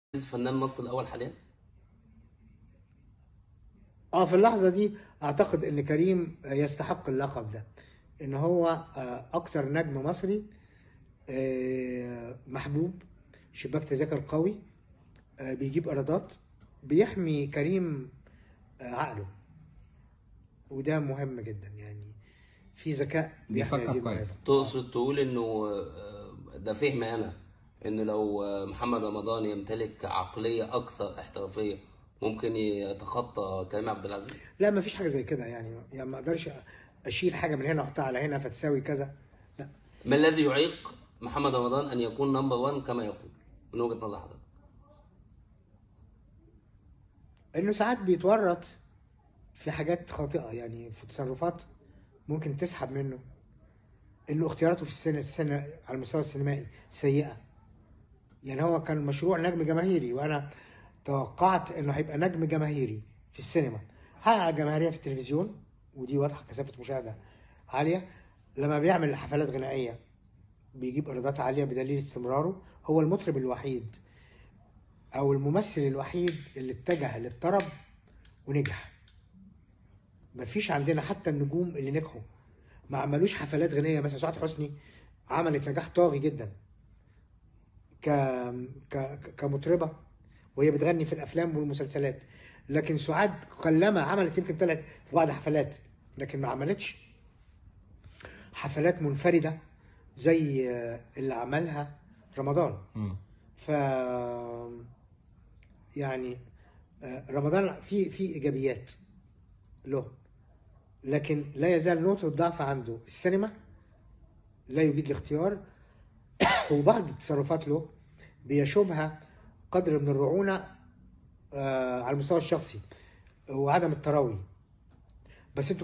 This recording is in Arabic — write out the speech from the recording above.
فنان مصر الاول حاليا؟ في اللحظة دي اعتقد ان كريم يستحق اللقب ده، ان هو اكتر نجم مصري محبوب، شباك تذاكر قوي، بيجيب ايرادات، بيحمي كريم عقله، وده مهم جدا يعني، في ذكاء بيحمي بيفكر هذه الموهبة. كويس. تقصد تقول انه ده فهمي انا، ان لو محمد رمضان يمتلك عقليه اكثر احترافيه ممكن يتخطى كريم عبد العزيز؟ لا، ما فيش حاجة زي كده يعني ما اقدرش اشيل حاجة من هنا واحطها على هنا فتساوي كذا. لا، ما الذي يعيق محمد رمضان ان يكون نمبر 1 كما يقول من وجهه نظر حضرتك؟ انه ساعات بيتورط في حاجات خاطئة، يعني في تصرفات ممكن تسحب منه، انه اختياراته في السنة على المستوى السينمائي سيئة. يعني هو كان مشروع نجم جماهيري، وانا توقعت انه هيبقى نجم جماهيري في السينما، حقق جماهيرية في التلفزيون، ودي واضحة كثافة مشاهدة عالية. لما بيعمل حفلات غنائية بيجيب ايرادات عالية بدليل استمراره. هو المطرب الوحيد او الممثل الوحيد اللي اتجه للطرب ونجح. مفيش عندنا حتى النجوم اللي نجحوا ما عملوش حفلات غنائية. مثلا سعاد حسني عملت نجاح طاغي جدا ك... كمطربة، وهي بتغني في الافلام والمسلسلات، لكن سعاد قلما عملت، يمكن طلعت في بعض حفلات لكن ما عملتش حفلات منفردة زي اللي عملها رمضان. ف يعني رمضان في ايجابيات له، لكن لا يزال نقطة ضعف عنده السينما، لا يجيد الاختيار وبعض التصرفات له بيشوبها قدر من الرعونة على المستوى الشخصي وعدم التروي. بس انتوا